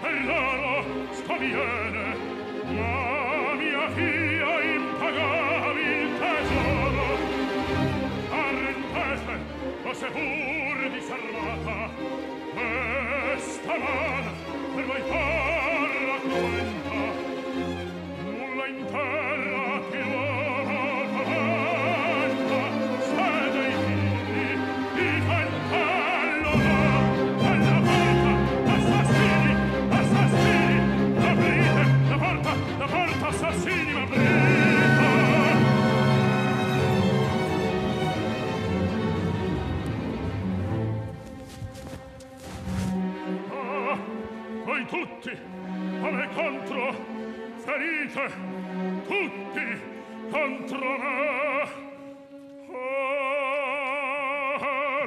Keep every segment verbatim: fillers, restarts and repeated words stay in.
per loro sconviene, ma mia figlia impagavi il tesoro. Arrentete, o seppur disarmata, questa man per voi farla cruenta, nulla in terra più paventa, se dei figli difentello va, dalla porta, assassini, assassini, aprite la porta, la porta, assassini, aprite. Ah, voi tutti, come contro, ferite, tutti contro me. Ah,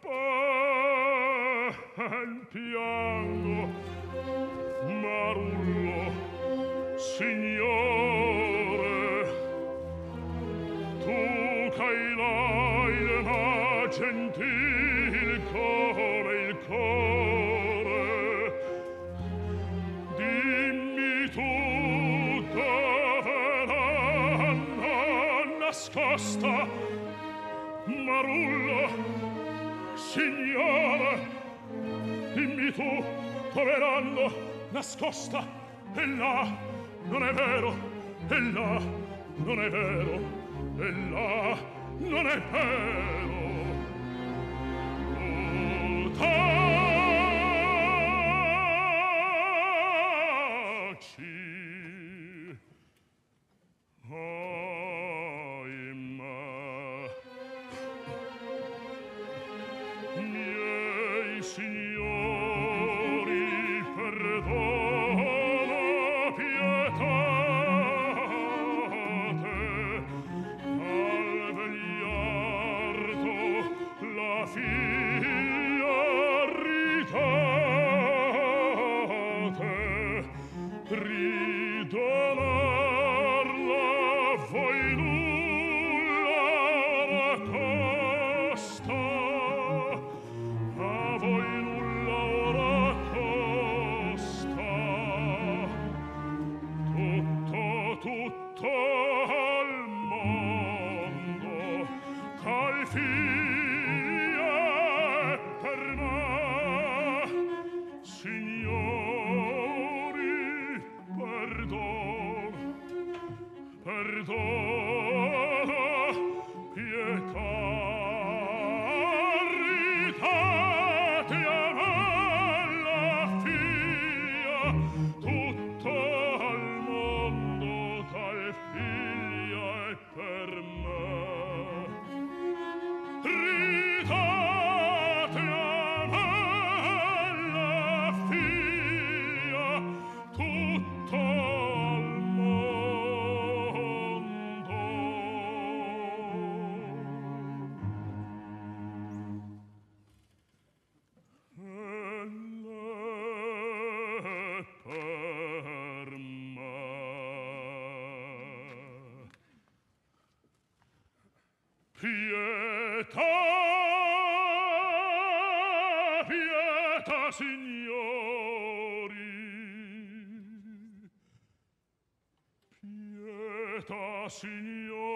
ben piango, Marullo, signore, tu c'hai l'anima gentil come il core, dimmi tu dove l'hanno nascosta, Marullo, signore, dimmi tu dove l'hanno nascosta. E là non è vero, e là non è vero, e là non è vero. Oh, taci, ahimè, miei signori, perdono, pietate, al vegliardo la figlia ridate, ridonarla voi nulla raccosta, a voi nulla ora costa, tutto, tutto al mondo ch'al figlia è per me, signori, perdon, perdono, pietà, ridate a me la figlia, tutto al mondo tal figlia è per me. Ridate a me la figlia, tutto al mondo. Ella è per me. Pietà, pietà, signori, pietà, signori.